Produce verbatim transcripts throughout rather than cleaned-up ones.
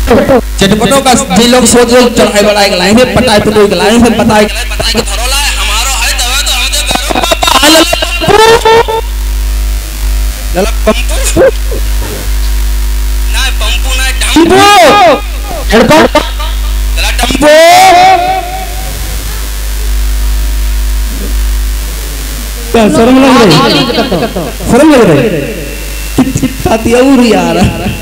चटपटो का जे लोग सोच रहे चढ़ाई बढ़ाई के लाए हैं पटाई पटोई के लाए हैं बताई के लाए बताई के धरोला है हमारो है दवा तो हमदे घरो पापा हाल लला पंपू ना पंपू ना डंपू लड़का लला डंपू क्या शर्म लग रही शर्म लग रही किताती और यार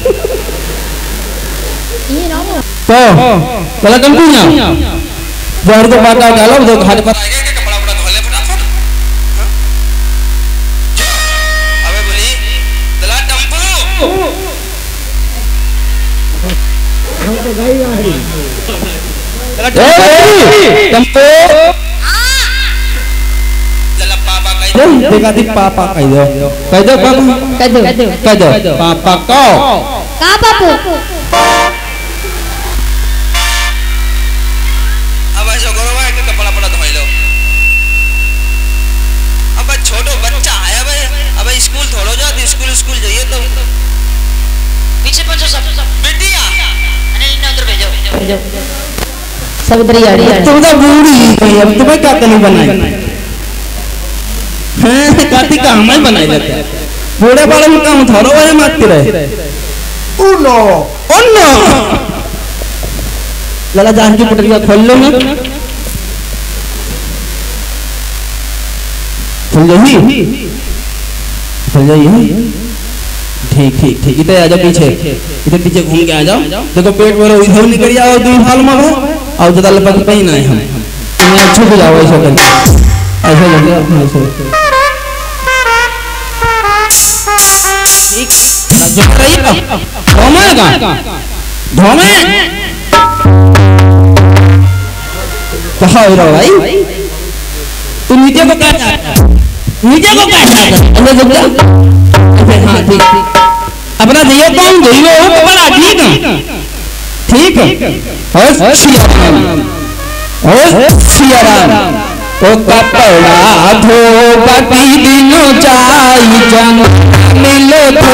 तो चला टम्पू ना बाहर तो बाटा डालो तो घाट पर आएगा कि कपड़ा बड़ा धोले फटाफट अबे बोली चला टम्पू चला टम्पू चला पापा कह दो देखा दी पापा कह दो कह दो पापा कह दो कह दो पापा को का बापू स्कूल थोड़ो जाती स्कूल स्कूल जाइए तो पीछे पंचो सब बेटिया अनिल ने उधर भेजो भेजो सब इधर ही आ रही है तुम तो बूढ़ी गई अब तुम्हें क्या कनी बनाई हैं काती का हमें बनाई लेते बूढ़े वाले में काम थोड़ो है मारती रहे ओ नो ओ नो लला जान की पटरिया खोल लो ना खोल जाइए चल जाइए ठीक ठीक ठीक इधर आ जाओ पीछे इधर पीछे घूम के आ जाओ देखो पेट भरो इधर निकल आओ दो हाल में और ज्यादा लपक पे ही ना है हम मैं छुप जाओ ऐसा कर ऐसा लग गया ऐसा ठीक जो करिएगा धोमेगा धोमे कहाँ हो रहा भाई तू नीचे को क्या चाहता नीचे को क्या चाहता अंदर जब जा हाँ ठीक अपना दियो कौन दियो कपड़ा ठीक है ठीक है और सियाराम और सियाराम तो कपड़ा धो बाकी दिनों चाहिए जन मिले तो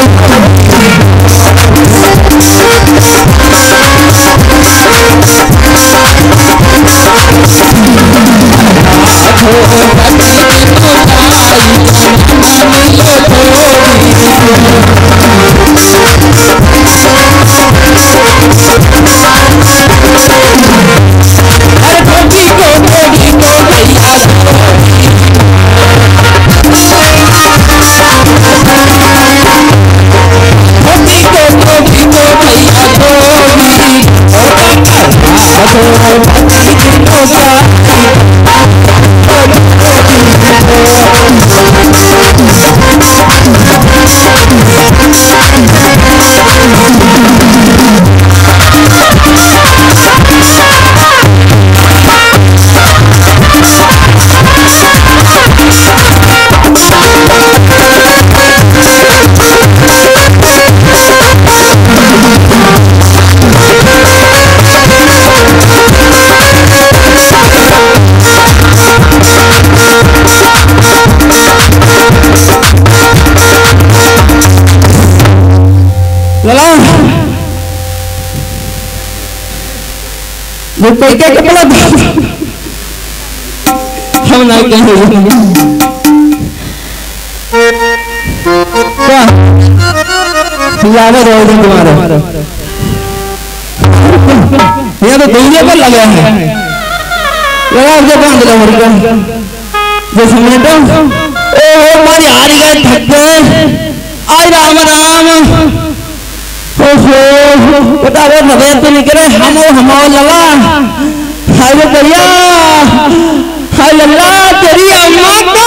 वो कोई क्या कपड़ा हम ना कहें क्या याद है तुम्हारे यहाँ तो दुनिया पर लगा है लगा जो बांध लो मुर्गा जो समेटो ओ हमारी हारी गए थक गए आई राम राम बता वो नवेद तो निकले हम हम लला हाय वो बढ़िया हाय लल्ला तेरी अम्मा का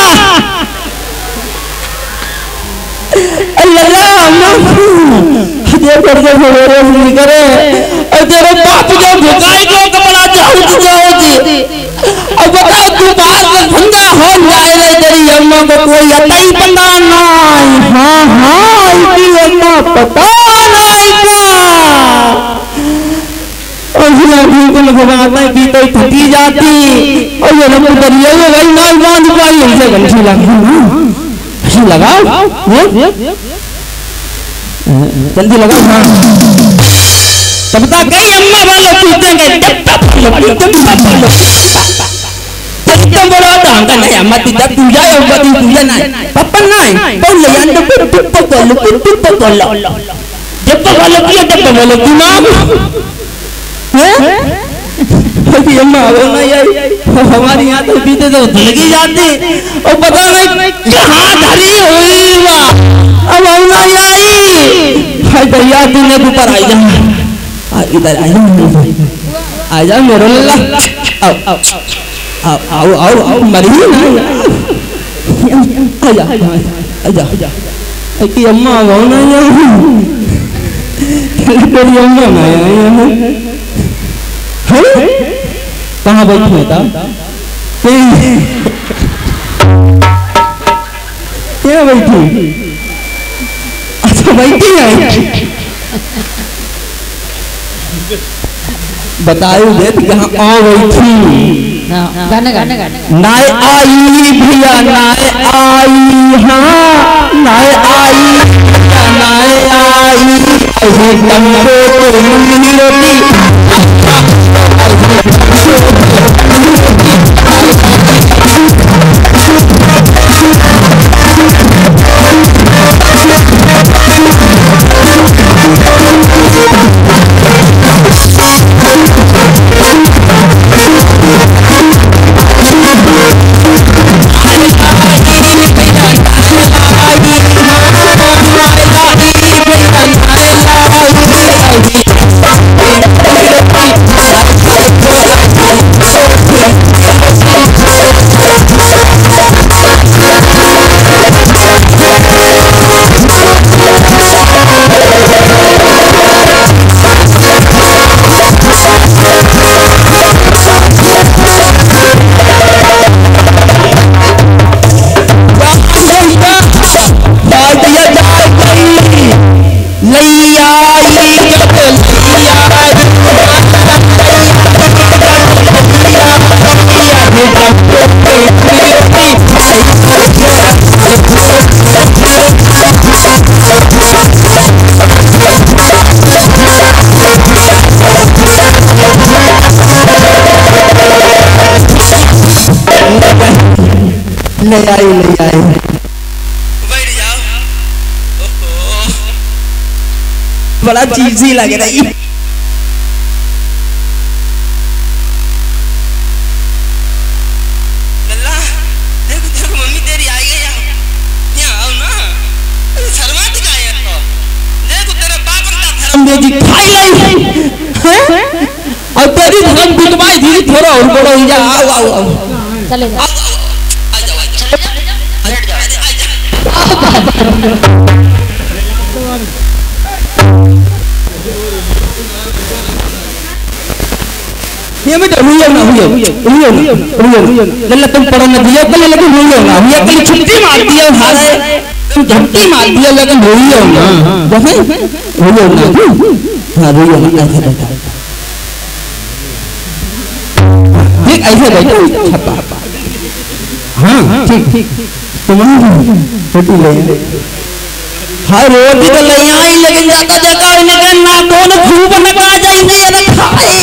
लल्ला अम्मा ये करके मेरे निकले और तेरे बाप जो भुकाई जो कपड़ा जाऊ जाओ जी अब बता तू बात में भंगा हो जाए रे तेरी अम्मा को कोई अता ही पता नहीं हां हां इसकी अम्मा पता भगवान बीते थकी जाती और ये लोग दरिया में गई ना बांध पाई हमसे गंठी लगा अच्छी लगाओ जल्दी लगाओ हाँ तब तक कई अम्मा वालों पूछेंगे डब्बा बोलो डब्बा बोलो तो बोलो ढंग का नहीं अम्मा तीजा पूजा है ऊपर ती पूजा नहीं पापा नहीं बोलो यार डब्बा बोलो डब्बा बोलो डब्बा बोलो क्या डब्बा बोलो दिमाग हैं अभी अम्मा बोलना यार हमारी यहाँ तो पीते तो धलकी जाती और पता नहीं कहाँ धरी हुई वाह अब अम्मा आई हाय भैया तूने ऊपर आई जा इधर आ जा आ जा मेरे लल्ला आओ आओ आओ आओ आओ आओ मरी ना आ जा आ जा आ जा कि अम्मा बोलना यार तेरी अम्मा ना यार कहाँ बैठी था क्या बैठी अच्छा बैठी है बताओ दे कहाँ आ बैठी गाने गाने गाने नाय आई भैया नाय आई हाँ नाय आई नाय आई ऐसे टंगो तो मुंडी रोटी ले आई ले आई बैठ जाओ बड़ा चीजी लग रही लल्ला देखो देखो मम्मी तेरी आई गई यहाँ आओ ना शर्माती का है तो देखो तेरा बाप का धर्म दे जी खाई लाई हैं और तेरी धर्म गुटबाई दी थोड़ा और बड़ो ही जा आओ आओ आओ चले जाओ आ जाओ चले जाओ बैठ जाओ ये बेटा हुई ना हुई हुई हुई लल्ला तुम पढ़ो ना दिया कल लेकिन हुई ना हुई कल छुट्टी मार दिया हारे तुम झपटी मार दिया लेकिन हुई ना जैसे हुई ना हां हुई ना ऐसे बैठा ठीक ऐसे बैठो छपा हाँ ठीक ठीक तुम्हारी रोटी ले हाँ रोटी तो ले आई लेकिन जाता जाता इनके ना कौन खूब नका जाएंगे ये खाए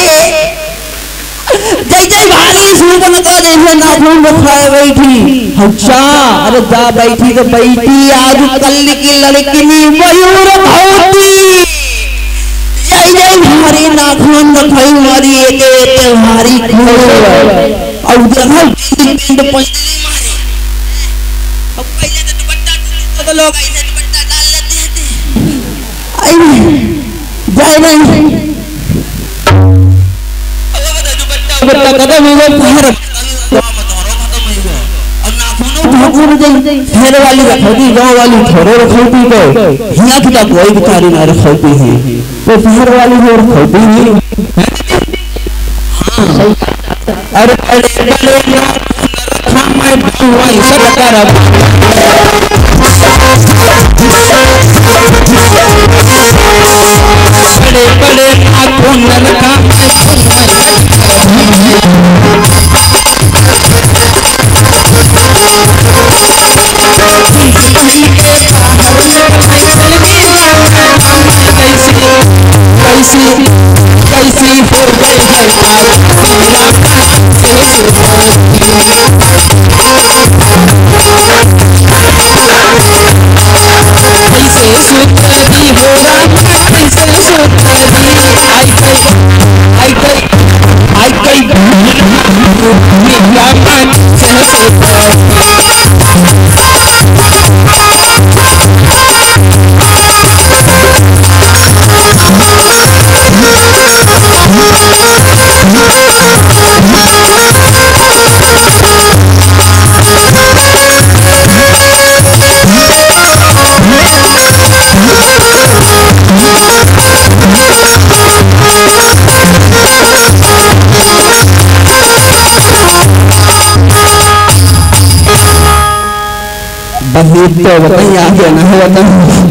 जय जय भारी सूप नका जैसे ना खूब खाए बैठी अच्छा अरे जा बैठी तो बैठी आज कल की लड़की मयूर भौती जय जय भारी नाखून रखाई मारी एक तुम्हारी और जगह पिंड पंचली मारी अब पहले तो दुपट्टा तो लोग ऐसे दुपट्टा डाल लेते हैं आई जय नहीं अब बता दुपट्टा दुपट्टा खत्म हो गया फहर अब नाखूनों ठाकुर जय फेर वाली रखौती गांव वाली थोड़े रखौती तो हिया की तो कोई बेचारी ना रखौती है तो फहर वाली हो रखौती नहीं अरे अरे अरे रखा मैं भगवान सब कर बड़े बड़े नाखून रखा कैसे आई कई आई कई बहिर तो बताइए आगे ना हो बता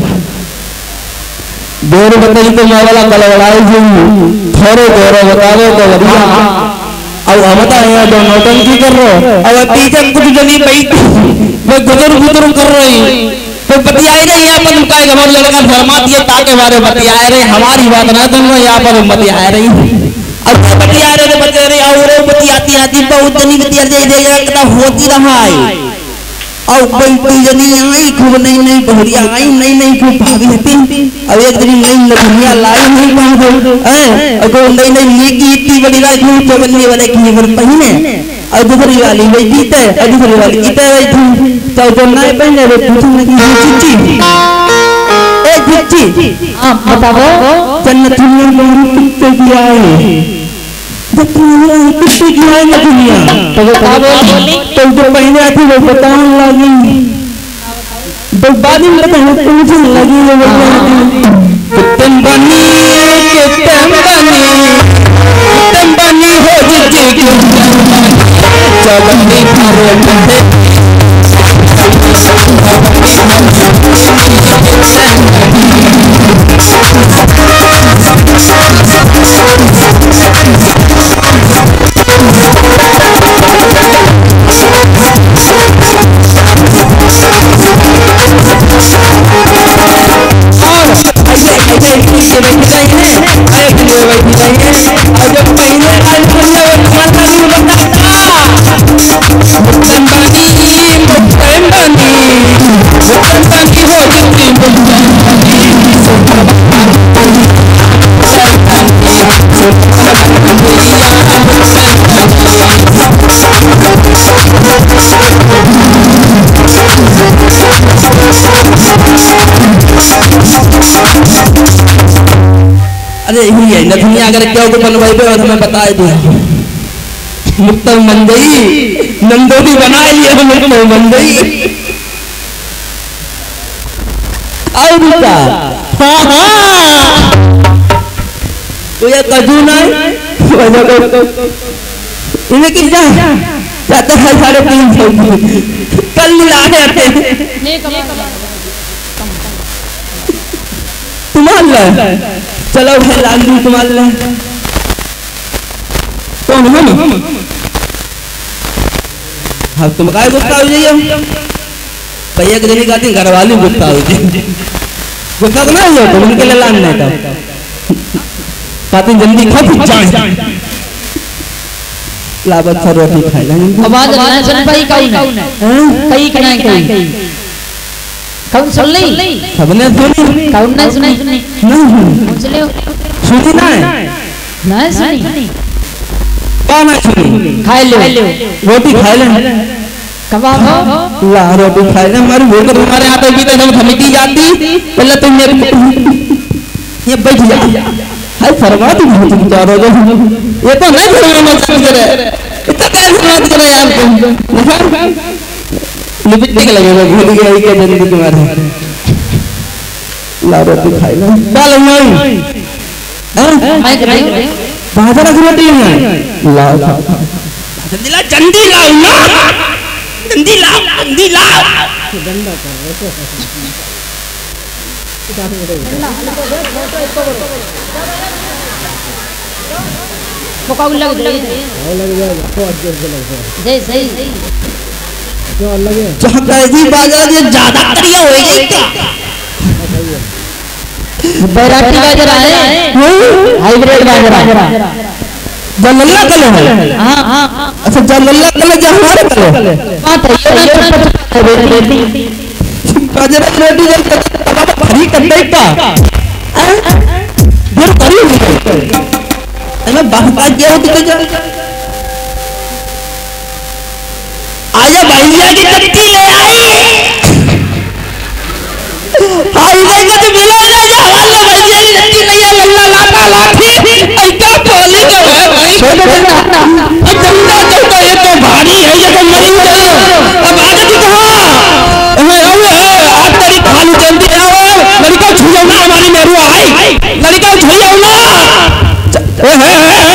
देर बताइए तो मैं वाला कलवड़ाई जी थोड़े देर बताओ तो बढ़िया अब हम बता रहे हैं जो नौटंकी कर रहे हो अब पीछे कुछ जनी बैठ मैं गुजर गुजर कर रही तो बतियाई रही यहाँ पर उनका एक हमारे लड़का फरमा दिए ताके बारे बतियाए रहे हमारी बात ना तुम यहाँ पर बतियाए रही अब बतिया रहे बतिया रहे और बतियाती आती बहुत जनी बतिया रही होती रहा है और कोई कोई जनी आई खूब नई नई बहुरिया आई नई नई खूब भाभी हती अब एक दिन नई लखनिया लाई नहीं बाबू हैं और कोई नई नई लीकी इतनी बड़ी रात में चवन्नी वाले की पर पहिने और दूसरी वाली वे जीते और दूसरी वाली इते बैठी तो जो नए पहने वे पूछने की चिच्ची ए चिच्ची हां बताओ जन्नत में मेरी कितने की आए दुनिया कितने की आए ना दुनिया तो बता बोली तो जो पहले आती वो बताने लगी तो बाद में बताने पूछने लगी वो कितन बनी कितन बनी कितन बनी हो जी की चवन्नी थारे कंधे अरे यही है नथुनिया अगर क्या को बनवाई पे और हमें बताए दिया मुक्तम बन गई नंदोली बना लिया तो मुक्तम बन गई आओ बेटा हाँ हाँ तो ये कजू ना इन्हें किस जा जाते हैं साढ़े तीन सौ कल मिलाने आते तुम्हारा चलो भाई लाल जी तुम्हारे कौन हम हाँ तुम काय गुस्सा हो जाइए भैया के जनी कहती घर वाली गुस्सा हो जाए गुस्सा तो ना हो तुम उनके लिए लान नहीं था कहती जल्दी खा फिर जाए लाभत सर रोटी खाए लेंगे आवाज ना सुन पाई कौन है कई कना कई कौन सुन ली सबने सुनी कौन नहीं सुनी नहीं सुने सुनी ना ना सुनी कौन है सुनी खाए ले रोटी खाए ले कबाब ला रोटी खाए ले हमारी वो तो तुम्हारे हाथ में तो थमिटी जाती पहले तुम मेरे ये बैठ जा हाय फरमा तुम तुम चारों जो ये तो नहीं बोलने में समझ रहे इतना कैसे बात कर रहे हैं आप लिपटने के लगे भूल गया ये क्या जल्दी तुम्हारे ला रोटी खाए ले डाल नहीं मैं कर रही हूं बाजार की रोटी है ला जल्दी ला जल्दी लाओ ना जल्दी लाओ जल्दी लाओ डंडा पकाऊ लग दे लग जाएगा बहुत जोर से लग जाएगा दे सही जो लगे चहकाजी बाजार ये ज्यादा करिया होएगी क्या बैराटी बाजार है हाइब्रिड बाजार जलल्ला कलर है हां हां अच्छा जलल्ला कलर जो हमारे कलर बात है ये बेटी बाजार रोटी जल तब भरी कर दे का फिर मैं बात क्या होती क्या आजा भैया की चक्की ले आई हाय देखो तो मिला ना जा वाला भैया की चक्की नहीं है लल्ला लाटा लाठी ऐसा बोली तो है भाई छोटे छोटे अब जंदा चलता ये तो भारी है ये तो मरी है अब आगे की कहां मैं आओ आज तेरी खाली जल्दी आओ लड़का छुइयो ना हमारी मेरू आई लड़का छुइयो ना ए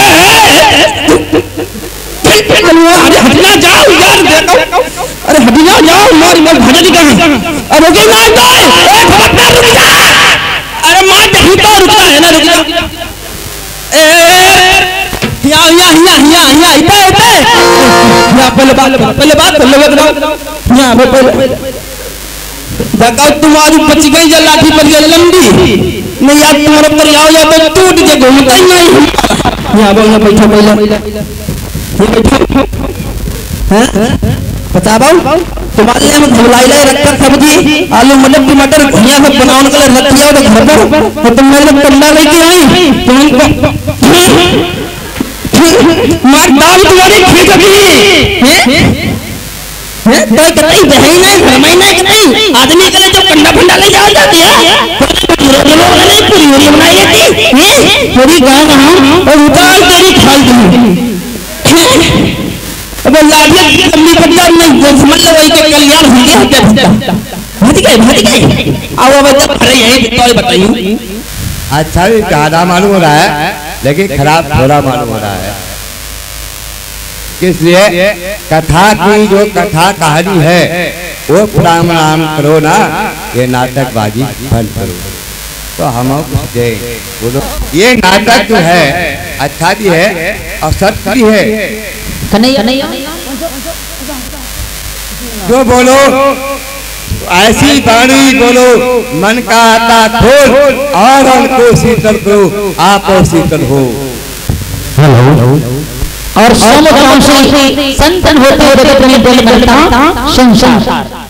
अरे हटना जाओ यार देखो अरे हटना जाओ मारी मार भजनी कहां अरे रुक ना जाए ए खबरदार रुक जा अरे मार नहीं तो रुकना है ना रुक जा ए यहाँ यहाँ यहाँ यहाँ यहाँ इधर इधर यहाँ पहले बात पहले बात पहले बात यहाँ पे पहले देखो तुम्हारी बच गई जो लाठी पर गई लंबी नहीं यार तुम्हारे पर आओ या तो टूट के घूमता ही नहीं यहाँ बोलना बैठो पहले पता बाऊ तुम्हारे लिए धुलाई लाई रखकर सब्जी आलू मटर टमाटर धनिया सब बनाने के लिए रख दिया तो घर पर तो तुम मेरे लिए कंडा लेके आई तुम मार दाल तुम्हारी खींच अभी हैं तो कतई बहन है घरमाई नहीं कतई आदमी के लिए जो कंडा फंडा ले जाओ जाती है नहीं पूरी पूरी बनाई जाती हैं पूरी गांव गांव और उतार तेरी खाल दी अब लाठी लंबी पट्टा नहीं समझ लो वही के कल्याण हो गया क्या भाग गए भाग गए आओ अब जब अरे यही तो बताइए अच्छा भी ज्यादा मालूम हो रहा है लेकिन खराब थोड़ा मालूम हो रहा है इसलिए कथा की जो कथा कहानी है वो राम राम करो ना ये नाटकबाजी बंद करो तो हम दे बोलो ये नाटक जो है अच्छा भी है और सत्य भी है कन्हैया कन्हैया जो बोलो ऐसी वाणी बोलो मन का आता खोल और उनको शीतल करो आप शीतल हो और सोम काम से संतन होते होते तुम्हें दिल करता संसार